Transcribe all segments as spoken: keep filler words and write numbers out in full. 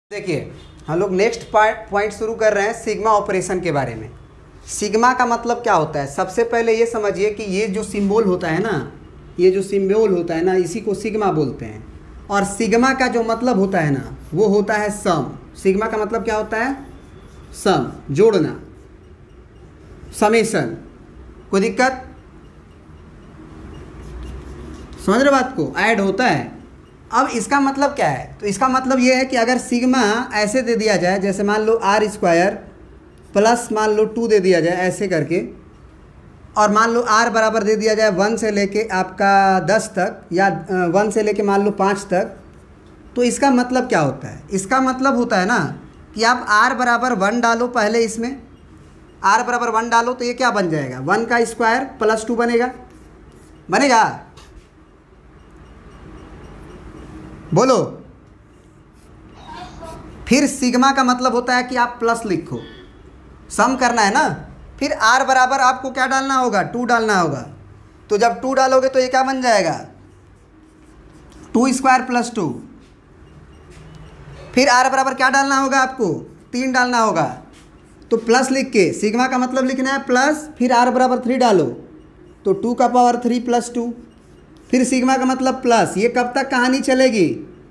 देखिए हम लोग नेक्स्ट पॉइंट शुरू कर रहे हैं सिग्मा ऑपरेशन के बारे में। सिग्मा का मतलब क्या होता है? सबसे पहले ये समझिए कि ये जो सिंबल होता है ना, ये जो सिंबल होता है ना, इसी को सिग्मा बोलते हैं। और सिग्मा का जो मतलब होता है ना, वो होता है सम। सिग्मा का मतलब क्या होता है? सम, जोड़ना, समेशन। कोई दिक्कत? समझ रहे बात को? ऐड होता है। अब इसका मतलब क्या है? तो इसका मतलब ये है कि अगर सिग्मा ऐसे दे दिया जाए, जैसे मान लो आर स्क्वायर प्लस मान लो टू दे दिया जाए ऐसे करके, और मान लो आर बराबर दे दिया जाए वन से लेके आपका दस तक, या वन से लेके मान लो पाँच तक, तो इसका मतलब क्या होता है? इसका मतलब होता है ना कि आप आर बराबर वन डालो पहले, इसमें आर बराबर वन डालो तो ये क्या बन जाएगा? वन का स्क्वायर प्लस टू बनेगा, बनेगा? बोलो। फिर सिग्मा का मतलब होता है कि आप प्लस लिखो, सम करना है ना। फिर आर बराबर आपको क्या डालना होगा? टू डालना होगा। तो जब टू डालोगे तो ये क्या बन जाएगा? Two square plus two. फिर आर बराबर क्या डालना होगा आपको? तीन डालना होगा। तो प्लस लिख के सिग्मा का मतलब लिखना है प्लस, फिर आर बराबर थ्री डालो तो टू का पावर थ्री प्लस टू। फिर सिग्मा का मतलब प्लस। ये कब तक कहानी चलेगी?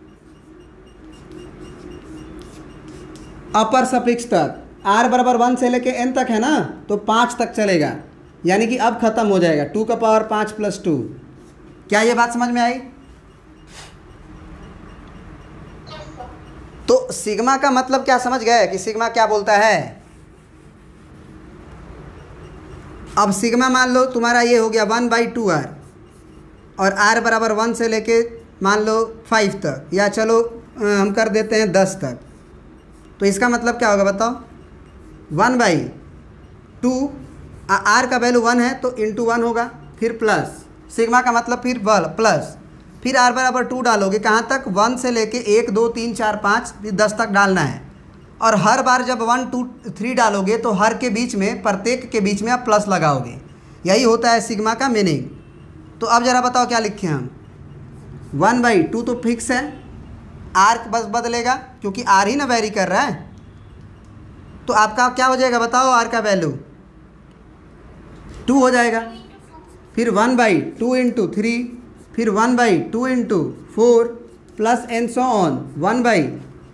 अपर सफिक्स तक। आर बराबर वन से लेके एन तक है ना, तो पाँच तक चलेगा, यानी कि अब ख़त्म हो जाएगा। टू का पावर पाँच प्लस टू। क्या ये बात समझ में आई? तो सिग्मा का मतलब क्या समझ गए कि सिग्मा क्या बोलता है? अब सिग्मा मान लो तुम्हारा ये हो गया वन बाई टू आर, और आर बराबर वन से लेके मान लो फाइव तक, या चलो हम कर देते हैं दस तक। तो इसका मतलब क्या होगा बताओ? वन बाई टू, आर का वैल्यू वन है तो इंटू वन होगा, फिर प्लस सिग्मा का मतलब फिर बल प्लस, फिर आर बराबर टू डालोगे कहाँ तक? वन से लेके एक दो तीन चार पाँच फिर दस तक डालना है। और हर बार जब वन टू थ्री डालोगे तो हर के बीच में, प्रत्येक के बीच में आप प्लस लगाओगे। यही होता है सिग्मा का मीनिंग। तो अब ज़रा बताओ क्या लिखें हम? वन बाई टू तो फिक्स है, आर बस बदलेगा क्योंकि आर ही ना वेरी कर रहा है। तो आपका क्या हो जाएगा बताओ? आर का वैल्यू टू हो जाएगा। फिर one by two into three, फिर one by two into four plus N so on one by.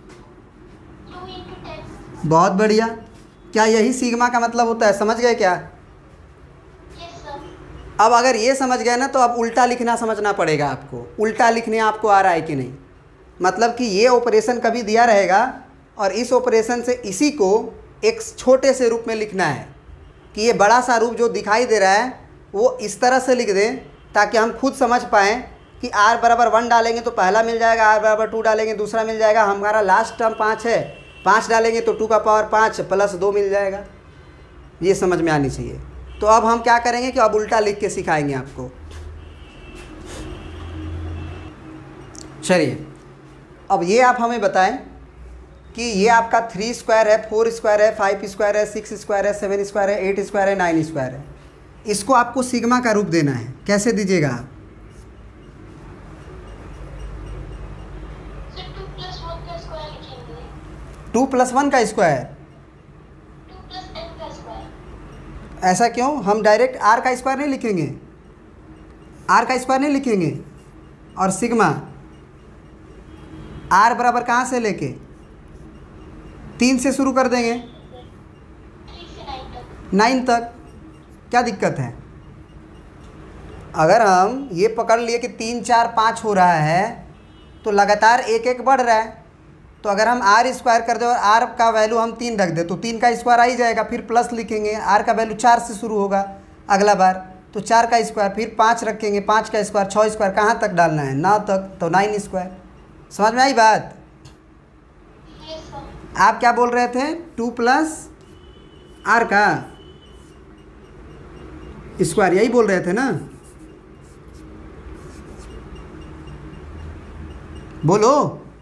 बहुत बढ़िया। क्या यही सिग्मा का मतलब होता है? समझ गए क्या? अब अगर ये समझ गए ना, तो अब उल्टा लिखना समझना पड़ेगा आपको। उल्टा लिखने आपको आ रहा है कि नहीं? मतलब कि ये ऑपरेशन कभी दिया रहेगा और इस ऑपरेशन से इसी को एक छोटे से रूप में लिखना है, कि ये बड़ा सा रूप जो दिखाई दे रहा है वो इस तरह से लिख दें ताकि हम खुद समझ पाएँ कि आर बराबर वन डालेंगे तो पहला मिल जाएगा, आर बराबर टू डालेंगे दूसरा मिल जाएगा। हमारा लास्ट टर्म पाँच है, पाँच डालेंगे तो टू का पावर पाँच प्लस दो मिल जाएगा। ये समझ में आनी चाहिए। तो अब हम क्या करेंगे कि अब उल्टा लिख के सिखाएंगे आपको। चलिए अब ये आप हमें बताएं कि ये आपका थ्री स्क्वायर है, फोर स्क्वायर है, फाइव स्क्वायर है, सिक्स स्क्वायर है, सेवन स्क्वायर है, एट स्क्वायर है, नाइन स्क्वायर है। इसको आपको सिग्मा का रूप देना है। कैसे दीजिएगा आप? टू प्लस वन का स्क्वायर। ऐसा क्यों? हम डायरेक्ट आर का स्क्वायर नहीं लिखेंगे, आर का स्क्वायर नहीं लिखेंगे। और सिग्मा आर बराबर कहाँ से लेके? तीन से शुरू कर देंगे नाइन तक। क्या दिक्कत है? अगर हम ये पकड़ लिए कि तीन चार पाँच हो रहा है तो लगातार एक एक बढ़ रहा है। तो अगर हम आर स्क्वायर कर दें और आर का वैल्यू हम तीन रख दें तो तीन का स्क्वायर आ ही जाएगा। फिर प्लस लिखेंगे, आर का वैल्यू चार से शुरू होगा अगला बार, तो चार का स्क्वायर, फिर पाँच रखेंगे, पाँच का स्क्वायर, छः स्क्वायर, कहाँ तक डालना है? नौ तक, तो नाइन स्क्वायर। समझ में आई बात? आप क्या बोल रहे थे? टू प्लस आर का स्क्वायर, यही बोल रहे थे ना? बोलो।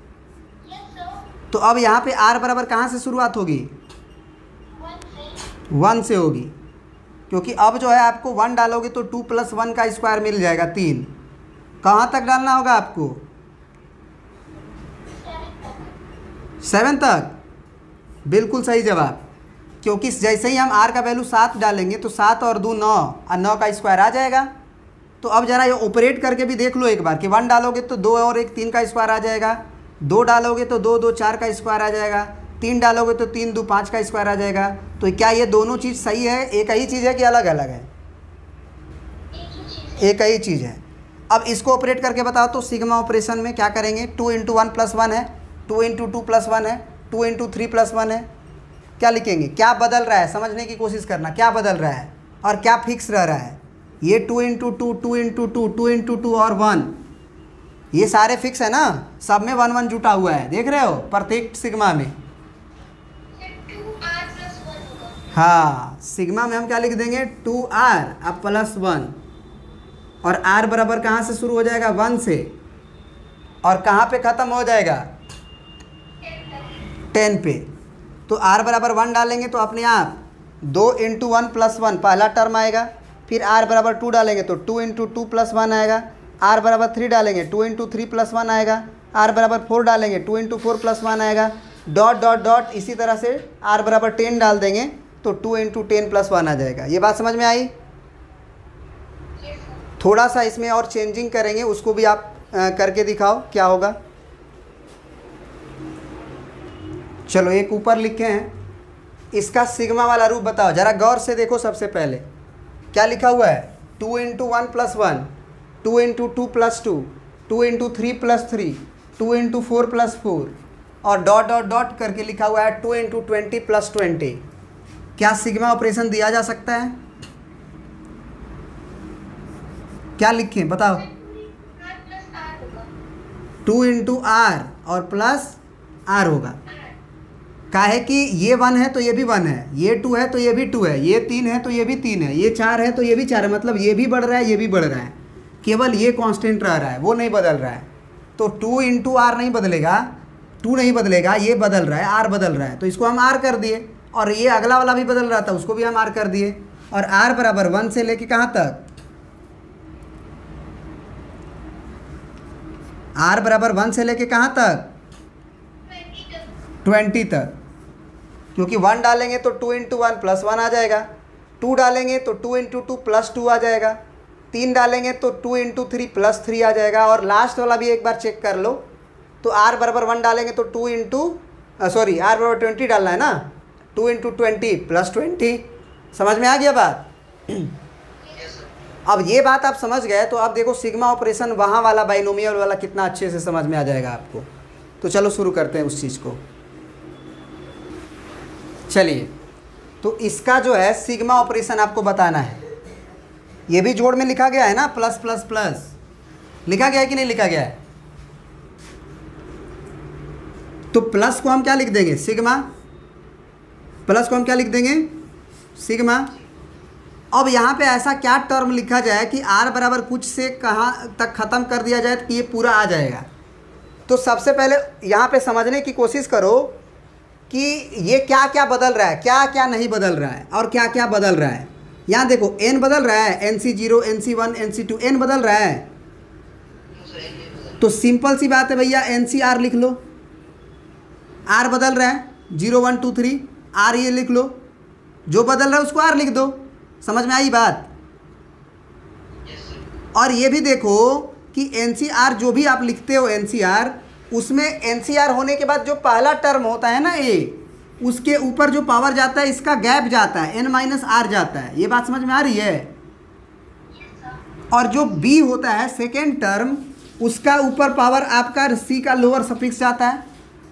तो अब यहाँ पे r बराबर कहाँ से शुरुआत होगी? वन से होगी, क्योंकि अब जो है आपको वन डालोगे तो टू प्लस वन का स्क्वायर मिल जाएगा तीन। कहाँ तक डालना होगा आपको? सेवन तक बिल्कुल सही जवाब, क्योंकि जैसे ही हम आर का वैल्यू सात डालेंगे तो सात और दो नौ और नौ का स्क्वायर आ जाएगा। तो अब ज़रा ये ऑपरेट करके भी देख लो एक बार कि वन डालोगे तो दो और एक तीन का स्क्वायर आ जाएगा, दो डालोगे तो दो दो चार का स्क्वायर आ जाएगा, तीन डालोगे तो तीन दो पाँच का स्क्वायर आ जाएगा। तो क्या ये दोनों चीज़ सही है, एक ही चीज़ है कि अलग अलग है? एक ही चीज़ है। अब इसको ऑपरेट करके बताओ तो सिग्मा ऑपरेशन में क्या करेंगे? Two into one plus one है, two into two plus one है, two into three plus one है। क्या लिखेंगे? क्या बदल रहा है समझने की कोशिश करना, क्या बदल रहा है और क्या फिक्स रह रहा है? ये two into two, two into two, two into two और वन, ये सारे फिक्स है ना, सब में वन वन जुटा हुआ है, देख रहे हो प्रत्येक सिग्मा में। हाँ, सिग्मा में हम क्या लिख देंगे? टू आर अब प्लस वन, और आर बराबर कहाँ से शुरू हो जाएगा? वन से, और कहाँ पे ख़त्म हो जाएगा? टेन पे। तो आर बराबर वन डालेंगे तो अपने आप दो इंटू वन प्लस वन पहला टर्म आएगा, फिर आर बराबर टू डालेंगे तो two into two plus one आएगा, आर बराबर थ्री डालेंगे two into three plus one आएगा, आर बराबर फोर डालेंगे two into four plus one आएगा, डॉट डॉट डॉट इसी तरह से आर बराबर टेन डाल देंगे तो two into ten plus one आ जाएगा। ये बात समझ में आई? थोड़ा सा इसमें और चेंजिंग करेंगे, उसको भी आप आ, करके दिखाओ क्या होगा। चलो एक ऊपर लिखे हैं, इसका सिग्मा वाला रूप बताओ, ज़रा गौर से देखो। सबसे पहले क्या लिखा हुआ है? Two into one plus one, two into two plus two, two into three plus three, two into four plus four, और डॉट डॉट डॉट करके लिखा हुआ है two into twenty plus twenty. क्या सिग्मा ऑपरेशन दिया जा सकता है? क्या लिखें बताओ? टू इंटू आर और प्लस आर होगा। काहे कि ये वन है तो ये भी वन है, ये टू है तो ये भी टू है, ये तीन है तो ये भी तीन है, ये चार है तो ये भी चार है, मतलब ये भी बढ़ रहा है ये भी बढ़ रहा है, केवल ये कांस्टेंट रह रहा है, वो नहीं बदल रहा है। तो टू इंटू आर नहीं बदलेगा, टू नहीं बदलेगा, ये बदल रहा है, आर बदल रहा है, तो इसको हम आर कर दिए, और ये अगला वाला भी बदल रहा था उसको भी हम आर कर दिए। और आर बराबर वन से लेके कहाँ तक? आर बराबर वन से लेके कहाँ तक? ट्वेंटी तक, क्योंकि वन डालेंगे तो two into one plus one आ जाएगा, टू डालेंगे तो two into two plus two आ जाएगा, तीन डालेंगे तो two into three plus three आ जाएगा, और लास्ट वाला भी एक बार चेक कर लो। तो आर बराबर वन डालेंगे तो टू इंटू सॉरी आर बराबर ट्वेंटी डालना है ना, two into twenty plus twenty. समझ में आ गया बात? अब ये बात आप समझ गए तो अब देखो सिग्मा ऑपरेशन वहाँ वाला बाइनोमियल वाला कितना अच्छे से समझ में आ जाएगा आपको। तो चलो शुरू करते हैं उस चीज़ को। चलिए, तो इसका जो है सिग्मा ऑपरेशन आपको बताना है। ये भी जोड़ में लिखा गया है ना, प्लस प्लस प्लस लिखा गया है कि नहीं लिखा गया है? तो प्लस को हम क्या लिख देंगे? सिग्मा। प्लस को हम क्या लिख देंगे? सिग्मा। अब यहाँ पे ऐसा क्या टर्म लिखा जाए कि आर बराबर कुछ से कहाँ तक ख़त्म कर दिया जाए कि ये पूरा आ जाएगा। तो सबसे पहले यहाँ पे समझने की कोशिश करो कि ये क्या क्या बदल रहा है, क्या क्या नहीं बदल रहा है और क्या क्या बदल रहा है। यहाँ देखो एन बदल रहा है, n c zero, n c one, n c two, n बदल रहा है। तो सिंपल सी बात है भैया, एन सी आर लिख लो। आर बदल रहा है, zero one two three, r ये लिख लो, जो बदल रहा है उसको आर लिख दो। समझ में आई बात? और ये भी देखो कि एन सी आर जो भी आप लिखते हो एन सी आर, उसमें एन सी आर होने के बाद जो पहला टर्म होता है ना ए, उसके ऊपर जो पावर जाता है इसका गैप जाता है, एन माइनस आर जाता है। ये बात समझ में आ रही है? और जो बी होता है सेकेंड टर्म, उसका ऊपर पावर आपका सी का लोअर सफिक्स जाता है।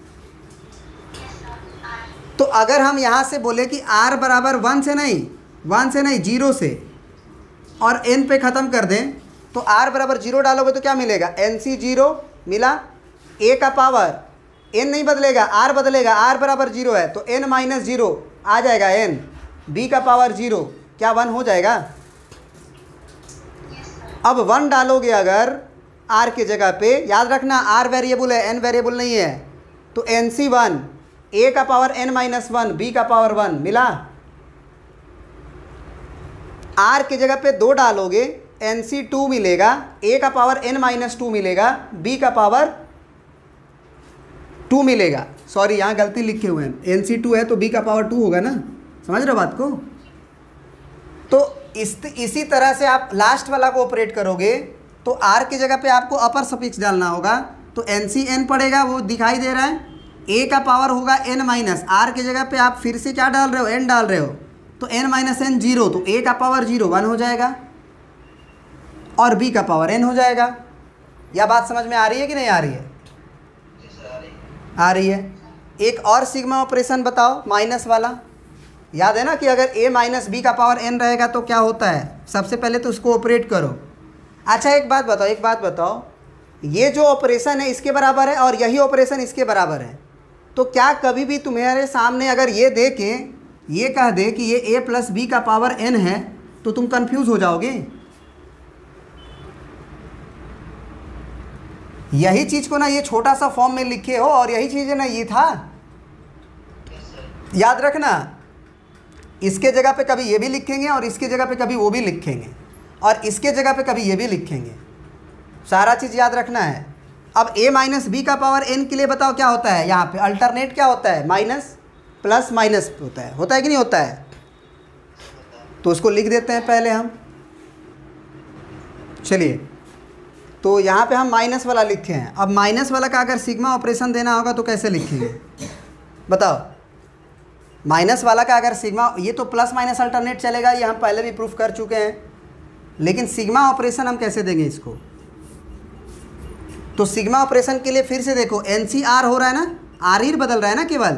तो अगर हम यहाँ से बोले कि आर बराबर वन से नहीं, वन से नहीं जीरो से, और एन पे ख़त्म कर दें, तो आर बराबर जीरो डालोगे तो क्या मिलेगा? एन सी जीरो मिला, ए का पावर एन नहीं बदलेगा, आर बदलेगा, आर बराबर जीरो है तो एन माइनस जीरो आ जाएगा एन, बी का पावर जीरो, क्या वन हो जाएगा? अब वन डालोगे अगर आर के जगह पे, याद रखना आर वेरिएबल है, एन वेरिएबल नहीं है, तो एन सी वन, ए का power n minus one, b का पावर वन मिला। आर के जगह पे दो डालोगे, एन सी टू मिलेगा, ए का पावर एन माइनस टू मिलेगा, बी का पावर टू मिलेगा। सॉरी यहाँ गलती लिखे हुए हैं, एन सी टू है तो बी का पावर टू होगा ना, समझ रहे हो बात को। तो इस इसी तरह से आप लास्ट वाला को ऑपरेट करोगे तो आर की जगह पे आपको अपर सफिक्स डालना होगा, तो एन सी एन पड़ेगा, वो दिखाई दे रहा है। ए का पावर होगा एन माइनस, आर की जगह पे आप फिर से क्या डाल रहे हो, एन डाल रहे हो, तो एन माइनस एन जीरो, तो ए का पावर जीरो वन हो जाएगा और बी का पावर एन हो जाएगा। यह बात समझ में आ रही है कि नहीं आ रही है? आ रही है। एक और सिग्मा ऑपरेशन बताओ माइनस वाला, याद है ना कि अगर a माइनस बी का पावर n रहेगा तो क्या होता है, सबसे पहले तो उसको ऑपरेट करो। अच्छा एक बात बताओ, एक बात बताओ, ये जो ऑपरेशन है इसके बराबर है और यही ऑपरेशन इसके बराबर है, तो क्या कभी भी तुम्हारे सामने अगर ये दे के ये कह दे कि ये a प्लस बी का पावर n है तो तुम कंफ्यूज हो जाओगे? यही चीज़ को ना ये छोटा सा फॉर्म में लिखे हो और यही चीज़ है ना, ये था, याद रखना। इसके जगह पे कभी ये भी लिखेंगे और इसके जगह पे कभी वो भी लिखेंगे और इसके जगह पे कभी ये भी लिखेंगे, सारा चीज़ याद रखना है। अब a माइनस बी का पावर n के लिए बताओ क्या होता है, यहाँ पे अल्टरनेट क्या होता है, माइनस प्लस माइनस होता है, होता है कि नहीं होता है? तो उसको लिख देते हैं पहले हम। चलिए, तो यहाँ पे हम माइनस वाला लिखे हैं। अब माइनस वाला का अगर सिग्मा ऑपरेशन देना होगा तो कैसे लिखेंगे बताओ? माइनस वाला का अगर सिग्मा, ये तो प्लस माइनस अल्टरनेट चलेगा, ये हम पहले भी प्रूफ कर चुके हैं, लेकिन सिग्मा ऑपरेशन हम कैसे देंगे इसको? तो सिग्मा ऑपरेशन के लिए फिर से देखो, एन सी आर हो रहा है ना, आर ही बदल रहा है ना केवल,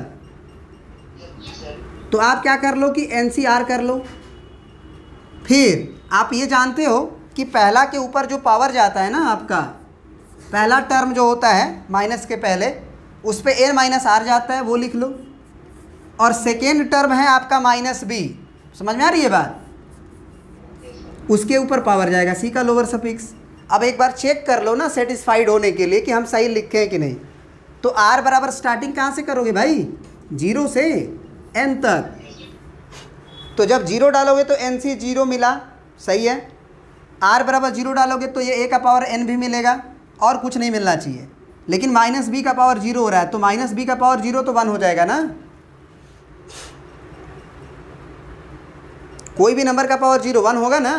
तो आप क्या कर लो कि एन सी आर कर लो। फिर आप ये जानते हो कि पहला के ऊपर जो पावर जाता है ना, आपका पहला टर्म जो होता है माइनस के पहले, उस पर एन माइनस आर जाता है, वो लिख लो। और सेकेंड टर्म है आपका माइनस बी, समझ में आ रही है बात? उसके ऊपर पावर जाएगा सी का लोअर सफिक्स। अब एक बार चेक कर लो ना सेटिस्फाइड होने के लिए कि हम सही लिखे हैं कि नहीं। तो आर बराबर स्टार्टिंग कहाँ से करोगे भाई, जीरो से एन तक। तो जब जीरो डालोगे तो एन सी जीरो मिला, सही है। आर बराबर जीरो डालोगे तो ये ए का पावर एन भी मिलेगा और कुछ नहीं मिलना चाहिए, लेकिन माइनस बी का पावर जीरो हो रहा है, तो माइनस बी का पावर जीरो तो वन हो जाएगा ना। कोई भी नंबर का पावर जीरो वन होगा ना,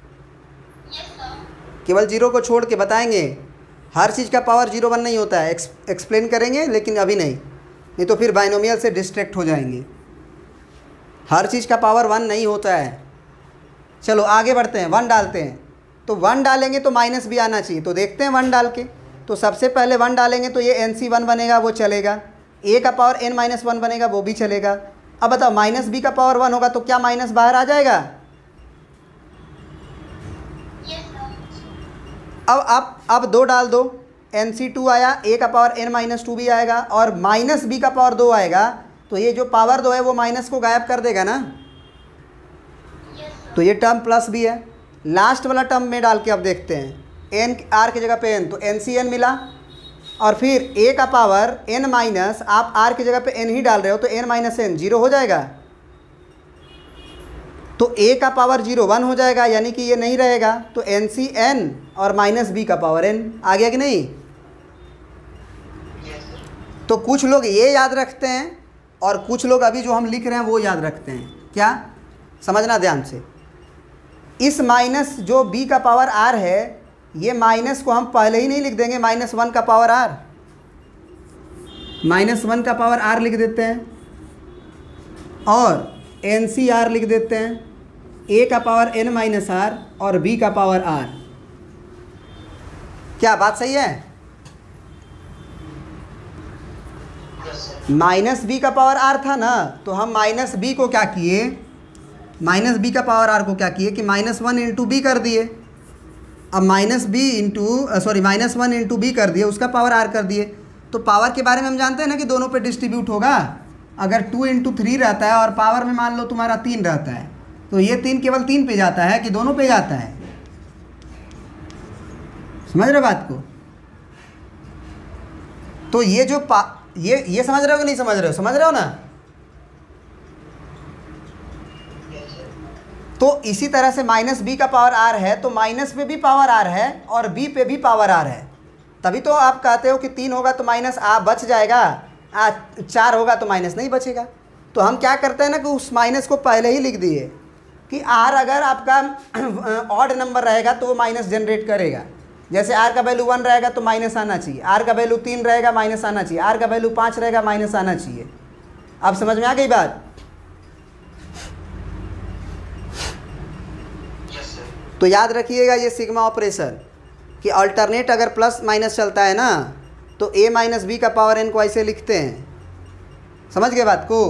केवल जीरो को छोड़ के बताएंगे। हर चीज़ का पावर जीरो वन नहीं होता है, एक्स, एक्सप्लेन करेंगे, लेकिन अभी नहीं, नहीं तो फिर बाइनोमियल से डिस्ट्रैक्ट हो जाएंगे। हर चीज़ का पावर वन नहीं होता है। चलो आगे बढ़ते हैं, वन डालते हैं। तो वन डालेंगे तो माइनस भी आना चाहिए, तो देखते हैं वन डाल के। तो सबसे पहले वन डालेंगे तो ये एन सी वन बनेगा, वो चलेगा। ए का पावर एन माइनस वन बनेगा, वो भी चलेगा। अब बताओ माइनस बी का पावर वन होगा तो क्या माइनस बाहर आ जाएगा? अब अब अब दो डाल दो, एन सी टू आया, ए का पावर एन माइनस टू भी आएगा और माइनस बी का पावर दो आएगा, तो ये जो पावर दो है वो माइनस को गायब कर देगा ना, तो ये टर्म प्लस भी है। लास्ट वाला टर्म में डाल के अब देखते हैं, एन आर की जगह पे एन, तो एन सी एन मिला। और फिर ए का पावर एन माइनस, आप आर की जगह पे एन ही डाल रहे हो तो एन माइनस एन जीरो हो जाएगा, तो ए का पावर जीरो वन हो जाएगा, यानी कि ये नहीं रहेगा, तो एन सी एन और माइनस बी का पावर एन आ गया कि नहीं? तो कुछ लोग ये याद रखते हैं और कुछ लोग अभी जो हम लिख रहे हैं वो याद रखते हैं। क्या समझना ध्यान से, इस माइनस जो b का पावर r है, ये माइनस को हम पहले ही नहीं लिख देंगे, माइनस वन का पावर r, माइनस वन का पावर r लिख देते हैं और एन सी आर लिख देते हैं, a का पावर n माइनस आर और b का पावर r। क्या बात सही है? माइनस बी का पावर r था ना, तो हम माइनस बी को क्या किए, माइनस बी का पावर r को क्या किए कि माइनस वन इंटू बी कर दिए। अब minus b into sorry minus one into b कर दिए, उसका पावर r कर दिए। तो पावर के बारे में हम जानते हैं ना कि दोनों पे डिस्ट्रीब्यूट होगा। अगर टू इंटू थ्री रहता है और पावर में मान लो तुम्हारा तीन रहता है, तो ये तीन केवल तीन पे जाता है कि दोनों पे जाता है? समझ रहे बात को? तो ये जो पा ये ये समझ रहे हो कि नहीं समझ रहे हो? समझ रहे हो ना? तो इसी तरह से माइनस बी का पावर आर है, तो माइनस पे भी पावर आर है और बी पे भी पावर आर है। तभी तो आप कहते हो कि तीन होगा तो माइनस आ बच जाएगा, आ चार होगा तो माइनस नहीं बचेगा। तो हम क्या करते हैं ना कि उस माइनस को पहले ही लिख दिए कि आर अगर आपका ऑड नंबर रहेगा तो वो माइनस जनरेट करेगा। जैसे आर का वैल्यू वन रहेगा तो माइनस आना चाहिए, आर का वैल्यू तीन रहेगा माइनस आना चाहिए, आर का वैल्यू पाँच रहेगा माइनस आना चाहिए। अब समझ में आ गई बात? तो याद रखिएगा ये सिग्मा ऑपरेशन कि अल्टरनेट अगर प्लस माइनस चलता है ना तो ए माइनस बी का पावर एन को ऐसे लिखते हैं। समझ गए बात को?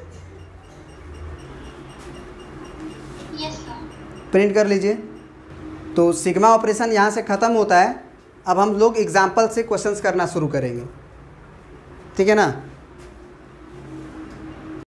Yes sir. प्रिंट कर लीजिए। तो सिग्मा ऑपरेशन यहाँ से ख़त्म होता है। अब हम लोग एग्जाम्पल से क्वेश्चंस करना शुरू करेंगे, ठीक है ना।